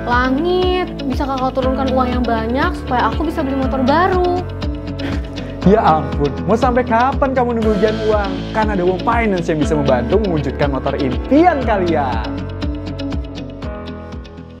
Langit, bisa kakak turunkan uang yang banyak supaya aku bisa beli motor baru. Ya ampun, mau sampai kapan kamu nunggu hujan uang? Kan ada Wong Finance yang bisa membantu mewujudkan motor impian kalian.